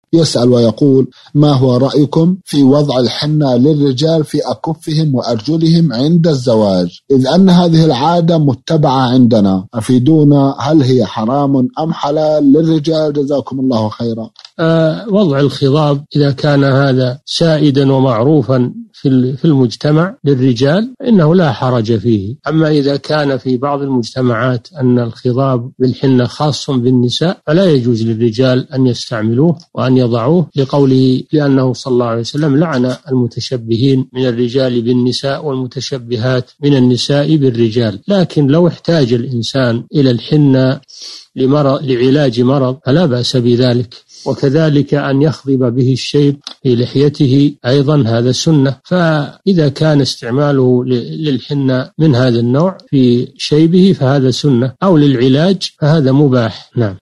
يسأل ويقول: ما هو رأيكم في وضع الحنة للرجال في أكفهم وأرجلهم عند الزواج، إذ أن هذه العادة متبعة عندنا، أفيدونا، هل هي حرام أم حلال للرجال؟ جزاكم الله خيرا. وضع الخضاب إذا كان هذا سائدا ومعروفا في المجتمع للرجال إنه لا حرج فيه. أما إذا كان في بعض المجتمعات أن الخضاب بالحنة خاص بالنساء فلا يجوز للرجال أن يستعملوه وأن يضعوه، لقوله لأنه صلى الله عليه وسلم لعن المتشبهين من الرجال بالنساء والمتشبهات من النساء بالرجال. لكن لو احتاج الإنسان إلى الحنة لعلاج مرض فلا بأس بذلك، وكذلك أن يخضب به الشيب في لحيته أيضا هذا سنة. فإذا كان استعماله للحنة من هذا النوع في شيبه فهذا سنة، أو للعلاج فهذا مباح. نعم.